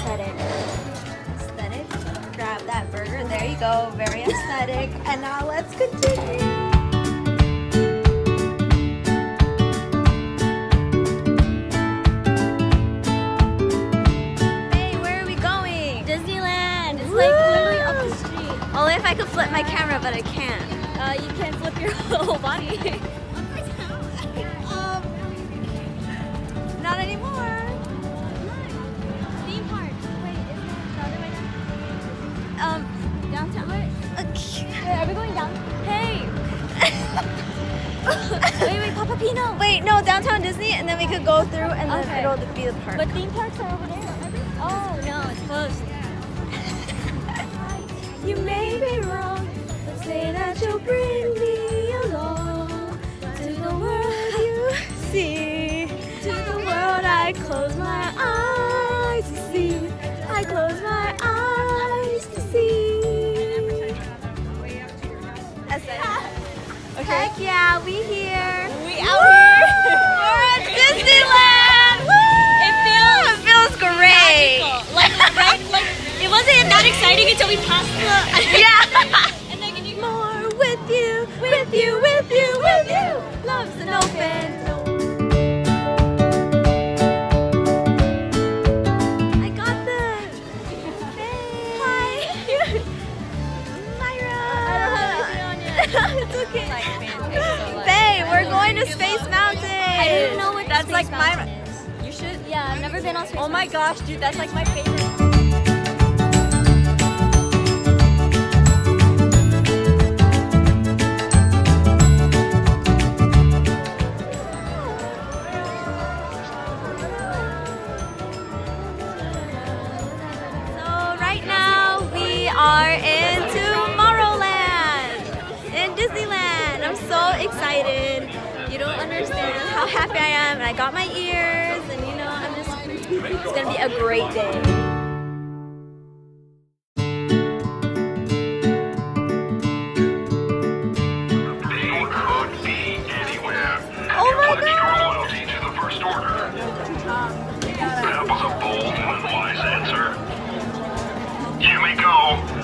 aesthetic. Aesthetic. Grab that burger. There you go. Very aesthetic. And now let's continue. Disneyland. It's like literally up the street. Only if I could flip my camera, but I can't. You can flip your whole body. Not anymore. Theme park. Wait, is it the other way down? Downtown. Wait, are we going down? Hey. wait, Papapino. Wait, no, downtown Disney, and then we could go through, and then it'll be the park. But theme parks are over there. Remember? Oh no, it's closed. You may be wrong, but say that you'll bring me along to the world you see. To the world I close my eyes to see. I close my eyes to see. That's it. Okay. Heck yeah, we here. We out here. We're at Disneyland. Woo! It feels great. magical. Like, right? Like, it wasn't that exciting until we passed the... Yeah. And then can you... More with you, with you, with you, with you. Love's an open door. I got this. Hi. Myra. I don't have anything on yet. It's okay. Bae, we're going to Space Mountain. I didn't know what that's Space like my. Mountain is. You should. Yeah, I've never been on Space Oh my gosh, dude, that's like my favorite. Are in Tomorrowland in Disneyland. I'm so excited. You don't understand how happy I am. And I got my ears, and you know, it's gonna be a great day. Oh my God! Loyalty to the First Order. That was a bold and wise answer. You may go.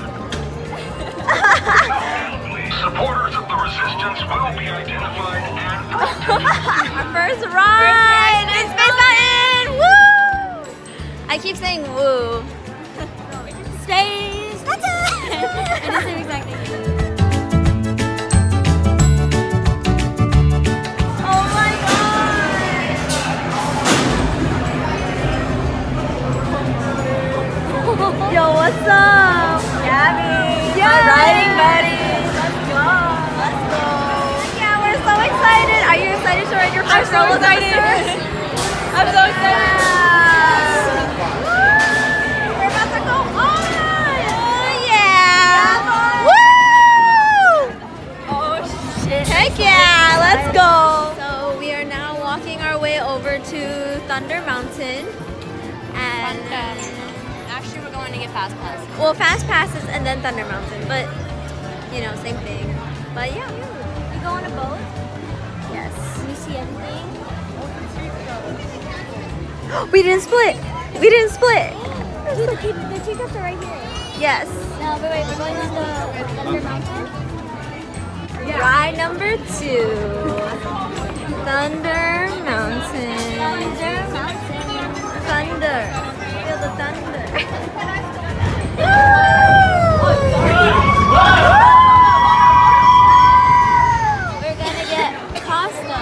Supporters of the resistance will be identified and Our first ride in Space Mountain! Woo! I keep saying woo. Space Mountain! It is the same exact thing. Oh my God! Yo, what's up? Gabby! Yeah! My riding buddy! Let's go! Let's go! Yeah, we're so excited! Are you excited to ride your first roller coaster? I'm so excited! We're about to go on! Oh yeah! Woo! Oh shit! Heck yeah! Let's go! So we are now walking our way over to Thunder Mountain. And Actually, we're going to get fast passes. well, fast passes and then Thunder Mountain, but you know, same thing. But yeah, We go on a boat. yes. Can you see everything? We didn't split. We didn't split. Dude, the teacups are right here. Yes. No, but wait, we're going to the Thunder Mountain. Ride number 2. Thunder Mountain. Thunder Mountain. Thunder. Feel the thunder. We're gonna get pasta.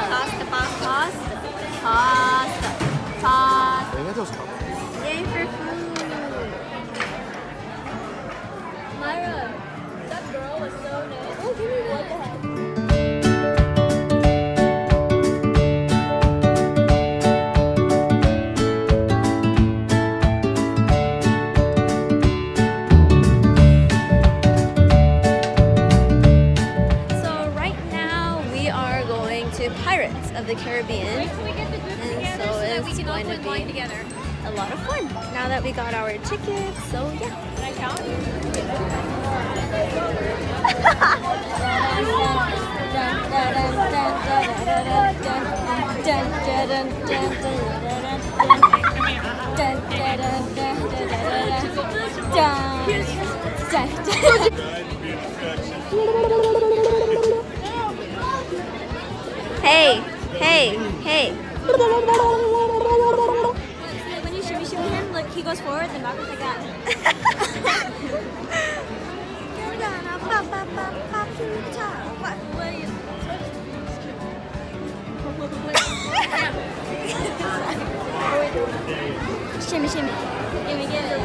Yay for food. Myra, that girl was so nice. Oh, give me what the heck? Pirates of the Caribbean, Wait till we get the group and together so so that we it's can all going to join be together. a lot of fun now that we got our tickets. So yeah. Can I count? Hey, hey, hey. When you shimmy him, like he goes forward and backwards like that. Shimmy, shimmy. Gimme, get it.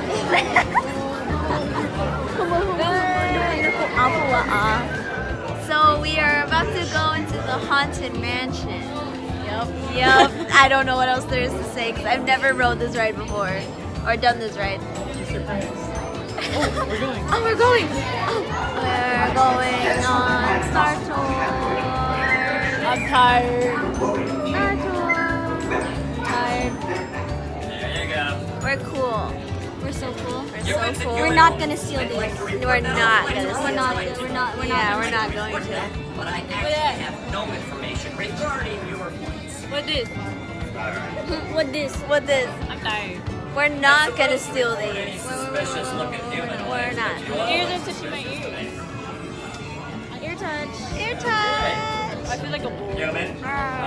So we are about to go into the haunted mansion. Yep. I don't know what else there is to say because I've never rode this ride before or done this ride. We're going. Oh, we're going. We're going on Star Tour. I'm tired. Star Tour. Tired. There you go. We're cool. We're so cool. We're so cool. We're not gonna steal these. We're not gonna. We're not going to. But I actually have no information regarding your flights. What this? What this? What this? I'm tired. We're not gonna steal these. Suspicious looking humanoid. We're not. Ears are touching my ears. Ear touch. Ear touch. I feel like a bull. Human.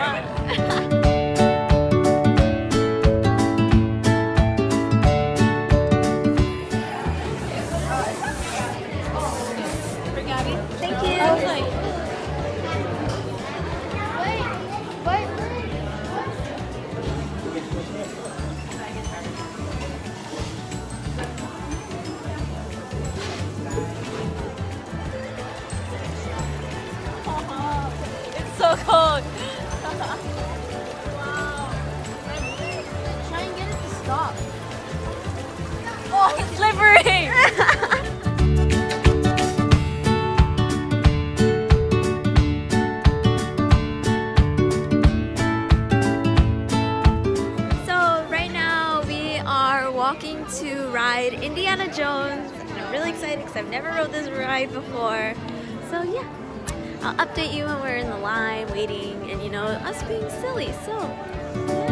For Gabby? Thank you. I was like, it's so cold. Try and get it to stop. Oh, it's slippery. So right now we are walking to ride Indiana Jones. And I'm really excited because I've never rode this ride before. So yeah, I'll update you when we're in the line waiting and you know, us being silly. So yeah.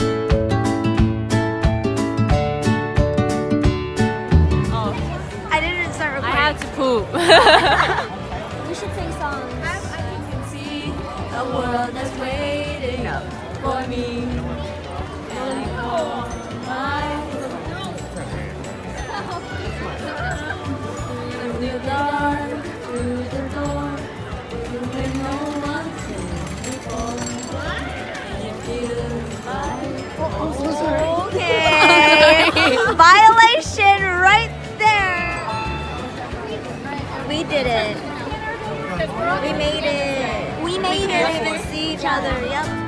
Oh, I didn't start I recording. have to poop. We should sing songs. See the world that's waiting up for me. And I go through the dark, through the door, when no one's in before. And it feels like okay. Violation right there. We did it. We made it. We made it. We didn't even see each other. Yep.